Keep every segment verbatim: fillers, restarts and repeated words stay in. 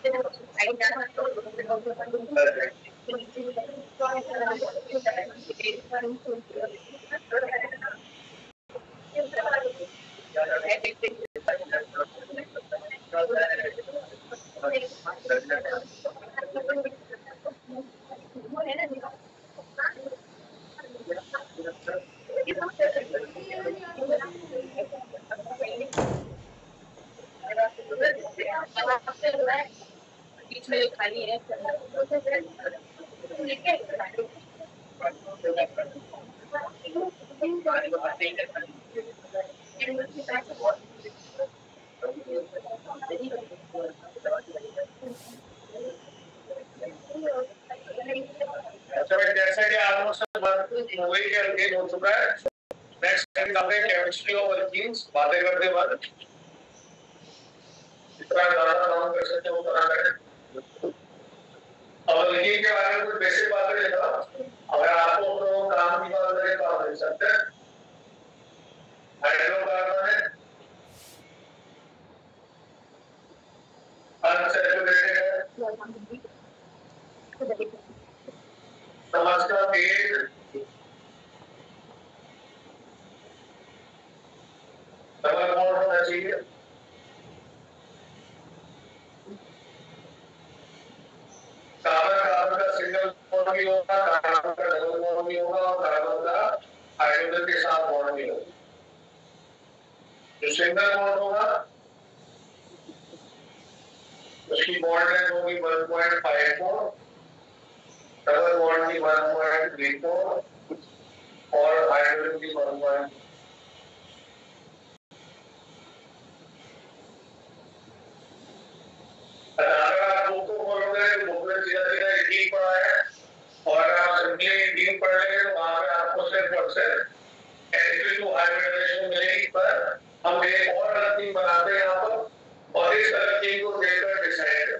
अच्छा भाई, जैसा कि ऑलमोस्ट मूवी के अंगेज हो चुका है, नेक्स्ट टाइम हमने केमिस्ट्री और वर्किंग्स बातें करते वक्त इतना ज्यादा काम कर सकते हो करा करें। अब वर्किंग के बारे में कुछ बेसिक बातें लेता हूं। अगर आपको तो काम की बात करें तो आप देख सकते हैं हाइड्रोकार्बन है, अनसैचुरेटेड है, समझ का तेल डबल बॉन्ड होना चाहिए, कार्बन कार्बन का सिंगल बॉन्ड भी होगा, कार्बन का डबल बॉन्ड भी होगा और कार्बन का हाइड्रोजन के साथ बॉन्ड भी होगा। जो सिंगल बॉन्ड होगा उसकी बॉन्ड लेंथ होगी one point five four, double bond की वन पॉइंट थ्री फोर और हाइड्रोजन की वन पॉइंट। अगर आप बुक को खोलोगे तो बुक में सीधा सीधा एटीन पढ़ा है और अगर आप सिंपली एटीन पढ़ लेंगे तो वहां पे आपको सिर्फ और सिर्फ एनपी टू हाइब्रिडाइजेशन मिलेगी। पर हम एक और अलग चीज बनाते हैं यहाँ पर और इस अलग चीज को देखकर डिसाइड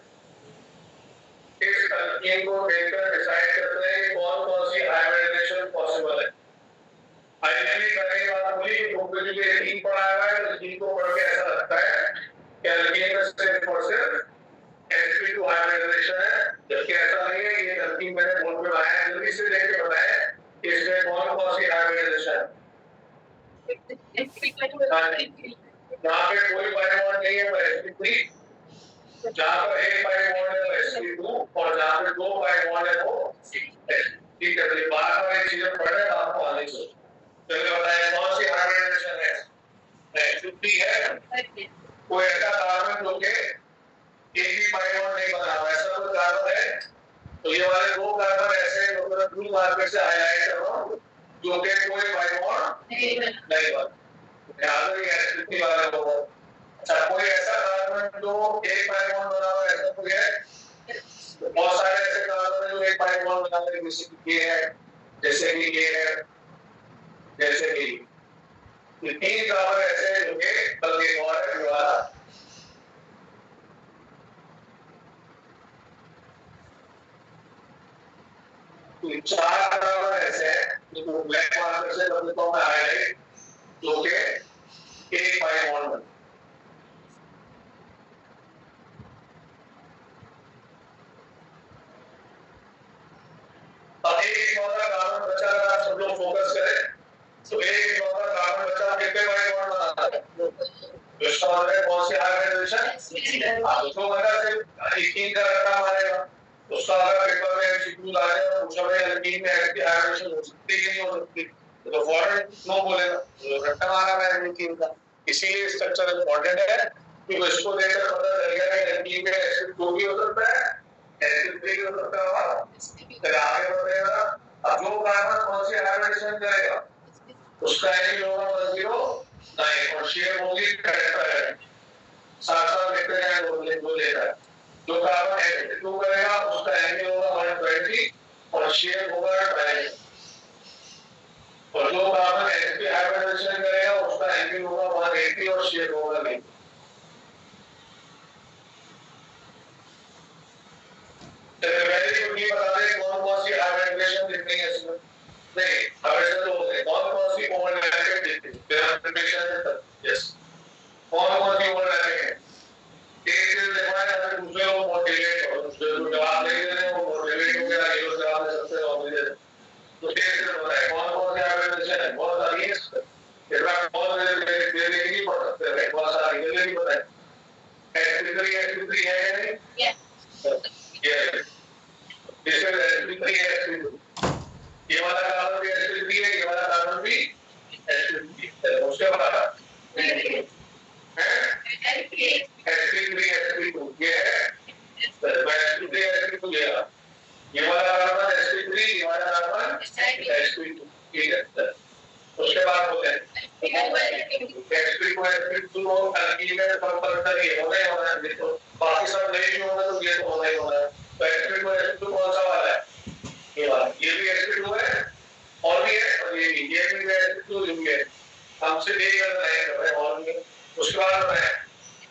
इस अलग चीज को देखकर डिसाइड करते हैं कि कौन कौन सी हाइब्रिडाइजेशन पॉसिबल है। फाइनली करने की बात बोली कि बुक में जो एटीन पढ़ा हुआ है उस चीज को पढ़ के ऐसा लगता है कि एल्केन में सिर्फ और सिर्फ एसपी टू हाइब्रिडाइजेशन है, जबकि ऐसा नहीं है। ये गलती मैंने बोर्ड में बनाया, जल्दी से देख के बताया इसमें कौन कौन सी हाइब्रिडाइजेशन है। यहाँ पे कोई बाइबॉन्ड नहीं है वो एसपी थ्री, जहाँ पर एक बाइबॉन्ड है वो एसपी टू और जहाँ पे दो बाइबॉन्ड है वो ठीक है। तो बार बार ये चीजें पढ़ रहे हैं आपको आने से तो बताया कौन सी हाइब्रिडाइजेशन है। एसपी थ्री है कोई ऐसा कार्बन जो के एक भी बाइबॉन्ड नहीं बना हुआ, ऐसा कोई कार्बन है तो ये वाले दो कार्बन ऐसे ब्लू मार्कर से हाईलाइट कर रहा हूं जो कि कोई बाइबॉन्ड नहीं बना। ध्यान रखिए एसिडिटी वाले लोगों। अच्छा, कोई ऐसा कार्बन जो एक बाइबॉन्ड बना हुआ है, ऐसा कोई है? बहुत सारे ऐसे कार्बन है जो एक बाइबॉन्ड बना हुए, जैसे कि ये है, जैसे कि ये है, जैसे कि तीन कार्बन ऐसे जो कि बल्कि और है जो वाला चार कार्बन ऐसे हैं जो ब्लैक मार्कर से कर देता हूं मैं हाईलाइट जो कि एक बाइबॉन्ड बना। अब एक इकलौता कार्बन बचा, अगर आप सब लोग फोकस करें तो एक इकलौता कार्बन बचा कितने बाइबॉन्ड बनाता है? तो इसका मतलब है कौन सी हाइब्रिडाइजेशन? आप उसको बता सिर्फ एटीन का रट्टा मारेगा। उसका अगर पेपर में एमसीक्यू आ जाए और पूछा भाई एल्कीन में एंटी हाइब्रिडेशन हो सकती है कि नहीं हो सकती तो फौरन नो बोलेगा, तो रट्टा मारा मैं एल्कीन का। इसीलिए स्ट्रक्चर इंपॉर्टेंट है क्योंकि इसको देखकर पता चल गया कि एल्कीन में एसिड टू भी हो सकता है, एसिड थ्री भी हो सकता है और फिर आगे बढ़ेगा। अब जो कार्बन कौन सी हाइब्रिडेशन करेगा उसका एंगल होगा वन जीरो नाइन और शेप होगी टेट्राहेड्रल। साथ साथ लिखते हैं दो दो लेता है। जो कार्बन एसिड टू करेगा उसका एंगल होगा वन ट्वेंटी और शेप होगा ट्रायंगल। और जो कार्बन एसिड हाइब्रिडाइजेशन करेगा उसका एंगल होगा वन एटी और शेप होगा नहीं। पहले क्योंकि बता दें कौन कौन सी हाइब्रिडाइजेशन दिखनी है इसमें नहीं हाइब्रिडेशन तो होते हैं कौन कौन सी ओवरलैपिंग दिखती है फिर हम प्रिपरेशन यस कौन कौन सी ओवरलैपिंग है एक से देखा है अपने दूसरे लोग मोटे थ्री है या नहीं? ये इसमें एस पी थ्री है, एस पी टू, ये वाला कार्बन भी एस पी थ्री है, ये वाला कार्बन भी एस पी थ्री है। उसके बाद है S P three S P two, ये है S P three S P two, ये वाला कार्बन एस पी थ्री, ये वाला कार्बन एस पी टू, ठीक है। उसके बाद होते हैं S P two S P two और अल्कीन में कंपल्सरी ये होना ही होना है, तो बाकी सब नहीं भी होगा तो ये तो होना ही होना है। तो S P two S P two कौन सा वाला है? ये वाला, ये भी एस पी टू है और भी है, और ये भी ये भी एस पी टू, ये भी है। हमसे ये करना है कर रहे और भी। उसके बाद होता है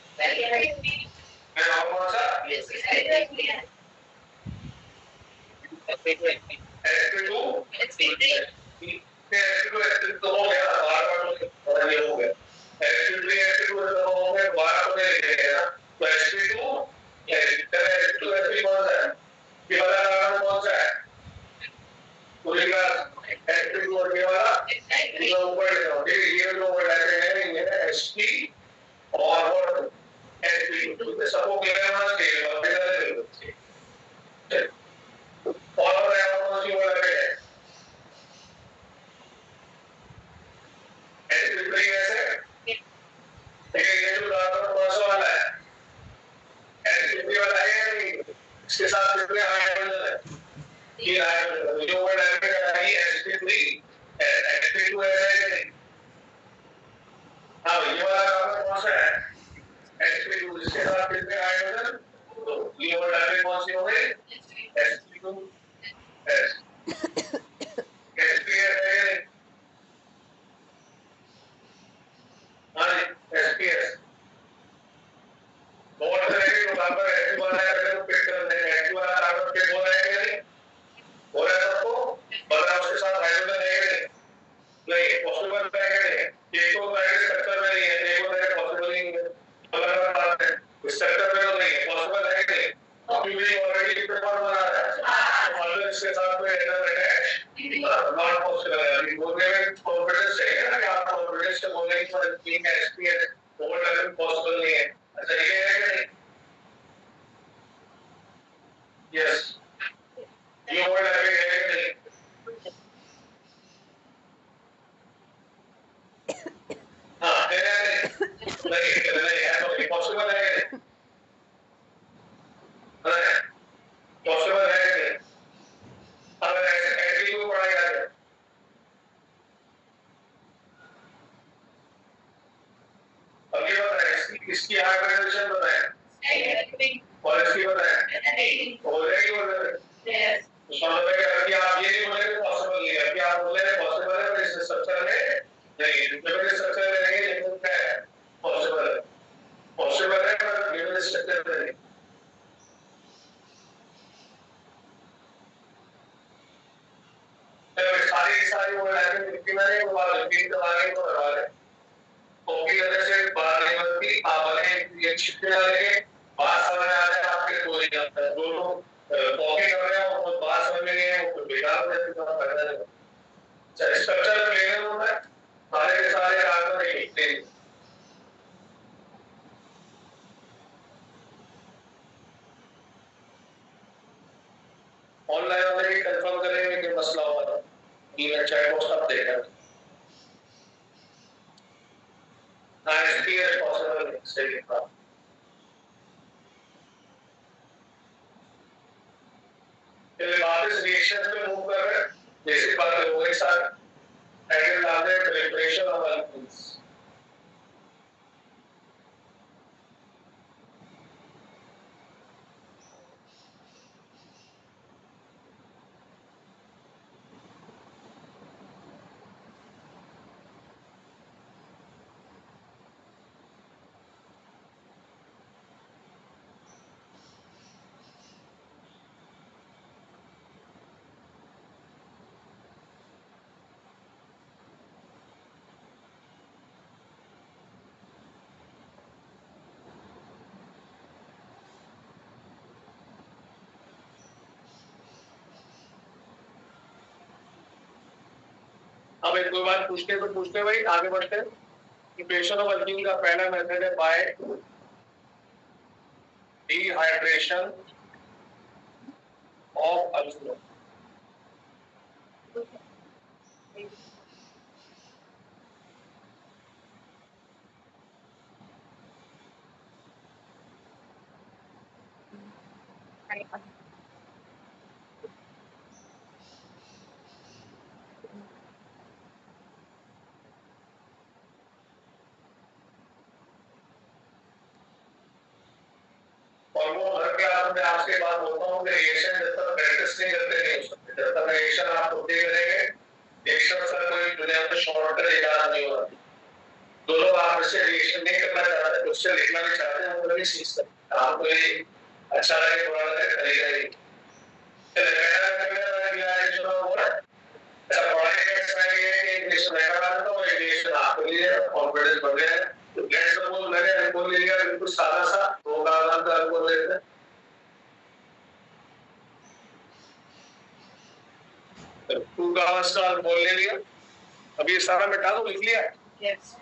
मैं नाम कौन सा S P two S P two S P two तो हो गया, बार बार तो ये हो गया S P three S P two तो हो गया, बार बार तो लिखेंगे ना। तो S P two S P two S P कौन सा है? ये वाला कार्बन कौन सा है? पूरी क्लास एस पी टू और ये वाला ये ऊपर ले जाओ, ये जो ऊपर लाते हैं ये एस पी और एस पी टू तो सबको क्लियर होना चाहिए, और फिर और कौन सी वाला है? एस पी थ्री ऐसे ये जो कार्बन कौन सा वाला है? एस पी थ्री वाला है या नहीं? इसके साथ कितने हाइड्रोजन है? ये हाइड्रोजन जो वर्ड है ये S P three S P two है या नहीं? हाँ ये वाला कार्बन कौन सा है? एस पी टू, इसके साथ कितने हाइड्रोजन? तो ये वर्ड कौन सी हो गई? S P two S S P है या नहीं? हाँ एस पी एस बहुत तरह के कार्बन एस पी वाला है तो पिक कर देंगे, एस पी वाला कार्बन पिक हो रहा है या नहीं? हो रहा है सबको पता है, उसके साथ हाइड्रोजन है या नहीं? नहीं पॉसिबल है या नहीं? एक तो प्राइमरी स्ट्रक्चर में नहीं है, एक होता है पॉसिबल नहीं है, अलग बात है, स्ट्रक्चर में तो नहीं है, पॉसिबल है कि नहीं? अभी भी ऑलरेडी कितने बार बना रहा है और इसके साथ में एनर अटैच नॉट पॉसिबल है। अभी बोलने में कॉन्फिडेंस है ना कि आप कॉन्फिडेंस से बोलेंगे पर तीन एसपीएस ओवर लेवल पॉसिबल नहीं है, अच्छा ये है कि नहीं? यस ये ओवर लेवल है कि नहीं? हाँ है नहीं नहीं है तो पॉसिबल है कि नहीं? पॉसिबल है कि नहीं? अगर ऐसे को पढ़ाई जाए अब ये बताएं इसकी हाइब्रिडाइजेशन बताएं और इसकी बताएं हो जाएगी बोल रहे हैं उसका मतलब है कि आप ये नहीं बोले पॉसिबल नहीं है, कि आप बोले पॉसिबल है पर इस स्ट्रक्चर में नहीं, लिमिटेड स्ट्रक्चर में नहीं, लेकिन क्या है पॉसिबल है, पॉसिबल है पर लिमिटेड स्ट्रक्चर में नहीं। तो सारी सारी वो लाइन लिखी मैंने वो बात लिखी तो आगे तो करवा रहे कॉपी करने से बात नहीं बनती, आप अगर ये छिपके डालेंगे बात समझ में आ जाए आपके कोई नहीं आता है, जो लोग कॉपी कर रहे हैं वो बात समझ में नहीं है वो बेकार हो जाती है फायदा नहीं। अच्छा स्ट्रक्चर क्लियर होता है सारे के सारे कार्बन एक लिखते हैं ऑनलाइन वाले भी कंफर्म करेंगे कि मसला हुआ था ये चैट बॉक्स आप देखा ना एसपीएस पॉसिबल सही है। फिर वापस रिएक्शन पे मूव कर रहे हैं जैसे बात हो गई सर टाइटल डाल दे प्रिपरेशन ऑफ अल्कीन्स। अब एक दो बार पूछते तो पूछते भाई आगे बढ़ते हैं। प्रिपरेशन ऑफ अल्कीन का पहला मेथड है बाय dehydration of alcohol. और वो हर क्लास में आपसे बात बोलता हूँ कि रिएक्शन जब तक प्रैक्टिस नहीं करते नहीं हो सकते। जब तक रिएक्शन आप होते करेंगे रिएक्शन का कोई दुनिया में शॉर्टकट इलाज नहीं होगा। जो लोग आप इससे रिएक्शन नहीं करना चाहते उससे लिखना नहीं चाहते हैं वो नहीं सीख सकते। आपको ये अच्छा लगे बुरा लगे खरीदा ही अच्छा पढ़ाई का इसमें ये है कि इंग्लिश में करा देता हूँ इंग्लिश आपके लिए कॉन्फिडेंस बढ़ गया है। लेट्स सपोज मैंने अल्कोहल ले लिया बिल्कुल सादा सा दो कार्बन का अल्कोहल लेते हैं टू कार्बन का अल्कोहल ले लिया। अभी ये सारा मिटा दो लिख लिया Yes.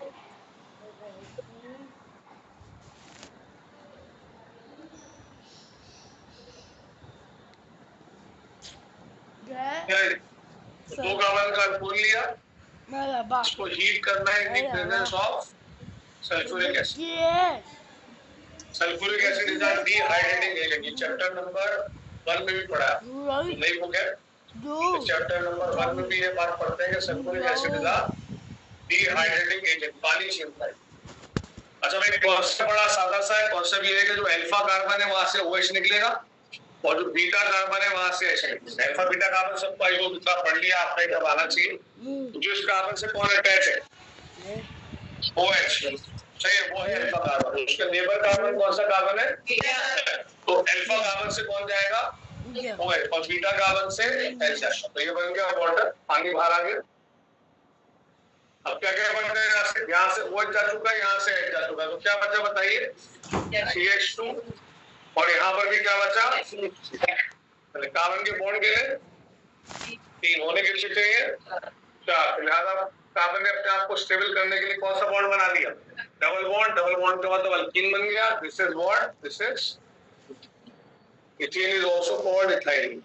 दो कार्बन का अल्कोहल लिया इसको हीट करना है in the presence of sulphuric acid. Sulphuric acid is a dehydrating agent. ये चैप्टर नंबर वन में भी पढ़ा नहीं बुक है तो चैप्टर नंबर वन में भी ये बात पढ़ते हैं कि sulphuric acid is a dehydrating agent पानी छीनता है। अच्छा भाई कॉन्सेप्ट बड़ा सादा सा है। कॉन्सेप्ट ये है कि जो अल्फा कार्बन है वहां से OH निकलेगा और जो बीटा कार्बन है वहां से H निकलेगा। अल्फा बीटा कार्बन सबको आई होप इतना पढ़ लिया आपने कब आना चाहिए। जो इस कार्बन से कौन अटैच है OH सही है वो है अल्फा कार्बन। उसका नेबर कार्बन कौन सा कार्बन है तो अल्फा कार्बन से कौन जाएगा OH और बीटा कार्बन से H जाएगा। तो ये बन गया वाटर पानी बाहर आ गया। अब क्या क्या बन गया यहाँ से यहाँ से OH जा चुका है यहाँ से H जा चुका है तो क्या बचा बताइए C H टू और यहाँ पर भी क्या बचा कार्बन के बॉन्ड के लिए तीन होने के लिए चाहिए चार। लिहाजा कार्बन ने अपने आप को स्टेबल करने के लिए कौन सा बॉन्ड बना दिया डबल बॉन्ड। डबल बॉन्ड के बाद अल्कीन बन गया। This is what this is ethane is also called ethyl.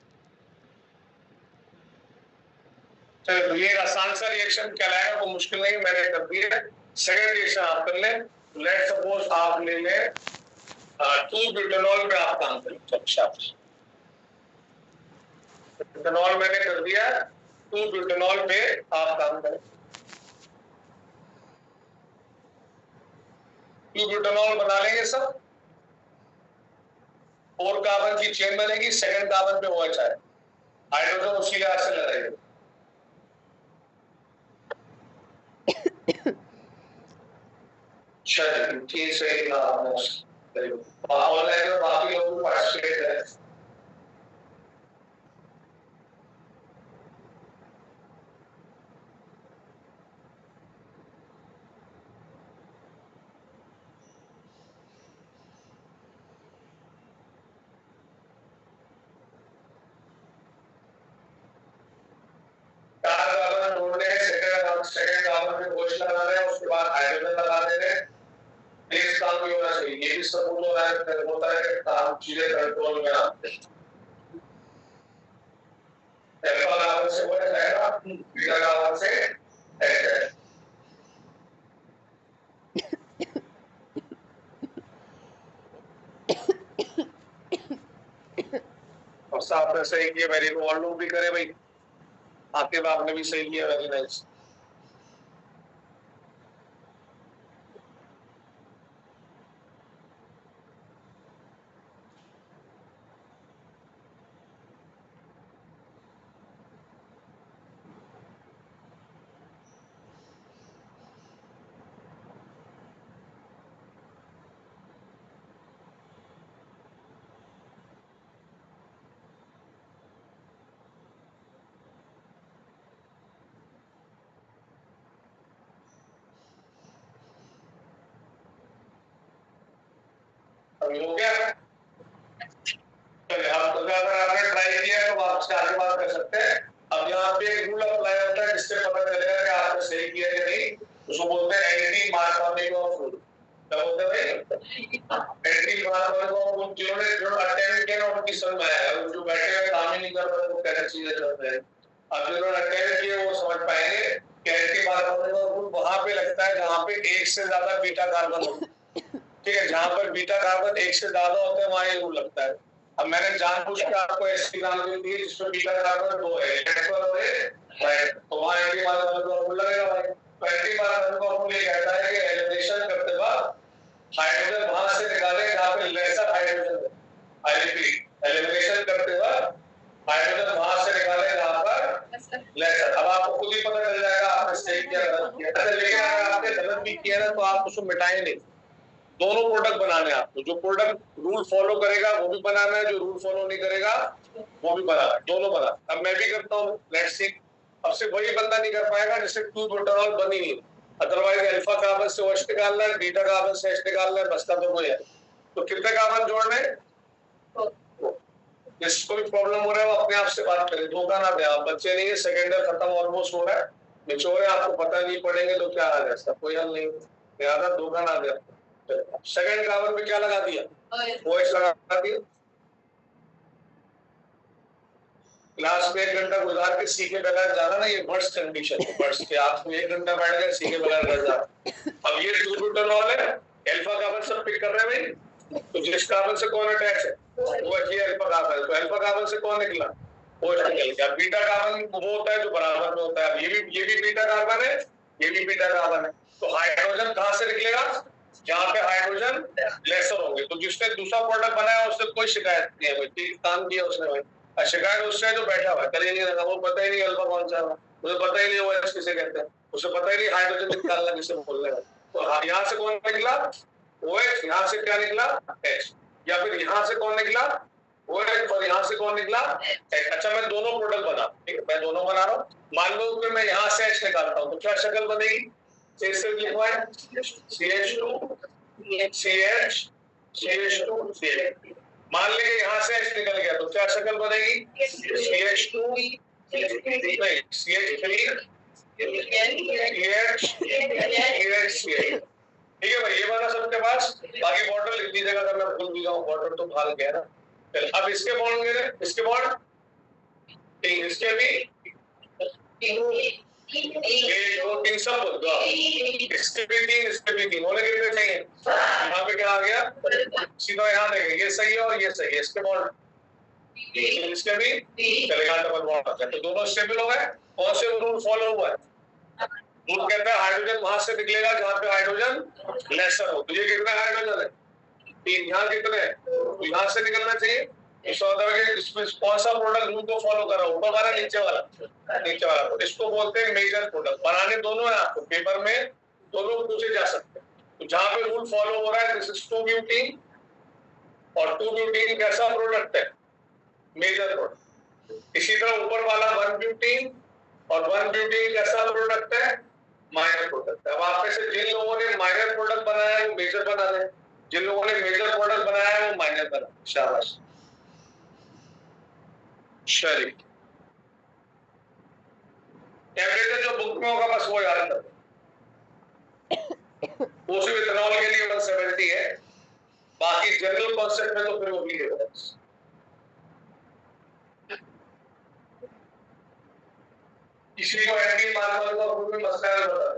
चलो तो ये आसान सा रिएक्शन कहलाएगा वो मुश्किल नहीं मैंने कर दिया। सेकंड रिएक्शन आप कर लें। लेट्स सपोज आप ले लें टू ब्यूटेनॉल पे आप काम करें। अच्छा ब्यूटेनॉल मैंने कर दिया टू ब्यूटेनॉल पे आप काम करें। टू ब्यूटेनॉल बना लेंगे सब फोर कार्बन की चेन बनेगी सेकंड कार्बन पे OH है हाइड्रोजन उसी लिहाज से लड़ेगा। चलिए ठीक से ऑनलाइन में बाकी लोग पार्टिसिपेट करें। कार्बन ढूंढने सेकंड सेकंड कार्बन पे OH लगा रहे हैं उसके बाद हाइड्रोजन लगा दे रहे हैं। इस काम भी होना चाहिए। ये भी सबूत हो रहा है होता है कि काम चीजें कंट्रोल में आते हैं। अल्फा कार्बन से OH जाएगा बीटा कार्बन से H जाएगा। और साथ में सही किया मेरी को और लोग भी करे भाई आपके बाप ने भी सही किया वेरी नाइस। अभी हो गया चलिए अब अगर आपने ट्राई किया तो आप उसके आगे बात कर सकते हैं। अब यहाँ पे एक रूल अप्लाई होता है जिससे पता चलेगा कि आपने सही किया या नहीं। उसको बोलते हैं एंटी मार्कोनिक ऑफ रूल। क्या बोलते हैं भाई एंटी की बात करें तो उन जिन्होंने जो अटेंड किया ना उनकी समझ में आया, जो बैठे हुए काम ही नहीं कर रहे वो कैसे चीजें चल रही है। अब जिन्होंने अटेंड किए वो समझ पाएंगे कैसे की बात करें तो वहां पे लगता है जहाँ पे एक से ज्यादा बीटा कार्बन होते हैं, ठीक है, जहाँ पर बीटा कार्बन एक से ज्यादा होते हैं वहां ये रूल लगता है। अब मैंने जानबूझ के आपको ऐसी एग्जाम्पल दी जिसमें बीटा कार्बन दो है, राइट, तो वहां एक बार रूल लगेगा भाई। पहली बार हमको ये कहता है कि एलिमिनेशन करते वक्त हाइड्रोजन वहां से निकाले जहां पे लेसर हाइड्रोजन है। आई रिपीट, एलिमिनेशन करते वक्त हाइड्रोजन वहां से निकाले जहां पर लेसर। अब आपको खुद ही पता चल जाएगा आपने सही किया गलत किया, लेकिन अगर आपने गलत भी किया ना तो आप उसको मिटाएं नहीं, दोनों प्रोडक्ट बनाने हैं आपको। जो प्रोडक्ट रूल फॉलो करेगा वो भी बनाना है, जो रूल फॉलो नहीं करेगा वो भी बनाना है, दोनों बना। अब मैं भी करता हूँ, लेट्स सी। अब सिर्फ वही बंदा नहीं कर पाएगा जिससे टू ब्यूटानॉल बनी नहीं, अदरवाइज अल्फा कार्बन से ओएच निकालना है, बीटा कार्बन से एच निकालना है, बस का तो वही है। तो कितने कार्बन जोड़ने, जिसको भी प्रॉब्लम हो रहा है वो अपने आप से बात करें, धोखा ना दे। आप बच्चे नहीं है, सेकेंड ईयर खत्म ऑलमोस्ट हो रहा है, निचोड़े आपको पता नहीं पड़ेंगे तो क्या हाल है, इसका कोई हल नहीं, ज्यादा धोखा ना दे। सेकेंड कार्बन पे क्या लगा दिया, ओएच लगा दिया। क्लास में एक घंटा गुजार के सीखे बगैर जाना ना, ये बर्ड्स कंडीशन है, बर्ड्स के आप एक घंटा बैठ गए सीखे बगैर घर जा। अब ये टू ब्यूटानॉल है, अल्फा कार्बन सब पिक कर रहे हैं भाई, तो जिस कार्बन से कौन अटैच है वो है अल्फा कार्बन, तो अल्फा कार्बन से कौन निकला वो निकल गया। बीटा कार्बन वो होता है जो बराबर में होता है, ये भी ये भी बीटा कार्बन है, ये भी बीटा कार्बन है। तो हाइड्रोजन कहां से निकलेगा, जहां पे हाइड्रोजन लेसर होंगे। तो जिसने दूसरा प्रोडक्ट बनाया उससे कोई शिकायत नहीं है भाई, ठीक काम किया उसने भाई। शिकायत उससे जो बैठा हुआ है, कल ही नहीं लगा, वो पता ही नहीं अल्फा कौन सा है, उसे पता ही नहीं वो एच किसे कहते हैं, उसे पता ही नहीं हाइड्रोजन निकालना किसे बोलने का। तो यहाँ से कौन निकला OH, यहाँ से क्या निकला H, या फिर यहाँ से कौन निकला OH और यहाँ से कौन निकला H। अच्छा मैं दोनों प्रोडक्ट बना, ठीक है, मैं दोनों बना रहा हूँ। मान लो कि मैं यहाँ से H निकालता हूँ तो क्या शक्ल बनेगी, C H two C H C H two C H. मान लेंगे यहाँ से H निकल गया तो क्या शक्ल बनेगी, सी एच टू नहीं C H three C H. ठीक है भाई, ये बना सबके पास। बाकी बॉर्डर लिख दीजिएगा, अगर मैं भूल भी जाऊँ बॉर्डर तो भाग गया ना। चल अब इसके बॉन्ड गिरे, इसके बॉन्ड तीन, इसके भी ये दो तीन सब दो, इसके भी तीन, इसके भी तीन, होने कितने चाहिए। यहाँ पे क्या आ गया, सीधा यहाँ देखें, ये सही है और ये सही है, इसके बॉन्ड इसके भी चलेगा, डबल बॉन्ड आ गया, तो दोनों स्टेबल हो गए। कौन से रूल फॉलो हुआ है, रूल कहता है हाइड्रोजन वहां से निकलेगा जहां पे हाइड्रोजन लेसर हो। तो ये कितने हाइड्रोजन है, तीन, यहाँ कितने हैं, तो यहाँ से निकलना चाहिए। इसमें कौन सा प्रोडक्ट रूल को फॉलो कर रहा है, ऊपर वाला नीचे वाला, नीचे वाला, तो इसको बोलते हैं मेजर प्रोडक्ट। बनाने दोनों है आपको, पेपर में दोनों पूछे जा सकते हैं। तो जहां पे रूल फॉलो हो रहा है दिस इज टू ब्यूटीन, और टू ब्यूटीन कैसा प्रोडक्ट है, मेजर प्रोडक्ट। इसी तरह ऊपर वाला वन ब्यूटीन, और वन ब्यूटीन कैसा प्रोडक्ट है, माइनर प्रोडक्ट। अब आप में से जिन लोगों ने माइनर प्रोडक्ट बनाया है वो मेजर बना दें, जिन लोगों ने मेजर प्रोडक्ट बनाया है वो माइनर बना। शाबाश, चलिए टेम्परेचर जो बुक में होगा बस वो याद रखें। वो सिर्फ इथेनॉल के लिए वन सेवेंटी है, बाकी जनरल कॉन्सेप्ट में तो फिर वो भी है। किसी को एंटी मार्बल का कोई मसला है बता,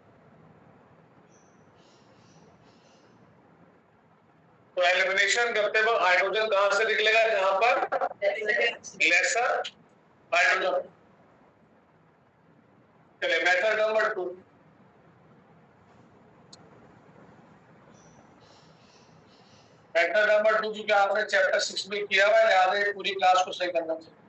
तो एलिमिनेशन करते वक्त हाइड्रोजन कहां से निकलेगा, जहां पर लेसर हाइड्रोजन। चलिए method number two, method number two जो आपने चैप्टर सिक्स में किया हुआ है, याद है पूरी क्लास को सही करना चाहिए।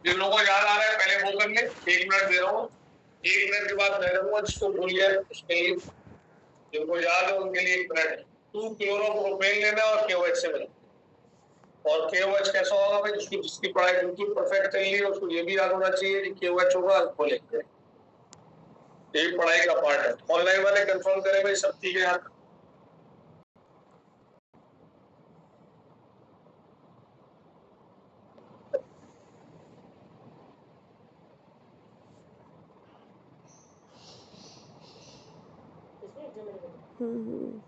जिन लोगों को याद आ रहा है पहले वो कर ले, एक मिनट दे रहा हूँ, एक मिनट के बाद मैं करूंगा, जिसको भूल गया उसके लिए, जिनको याद है उनके लिए एक मिनट। टू क्लोरोप्रोपेन लेना और केओएच से मिला, और केओएच कैसा होगा भाई, जिसकी जिसकी पढ़ाई बिल्कुल परफेक्ट चल रही है उसको ये भी याद होना चाहिए कि केओएच होगा अल्कोहल लिखते हैं, ये पढ़ाई का पार्ट है। ऑनलाइन वाले कंफर्म करें भाई सब ठीक है यहाँ। हम्म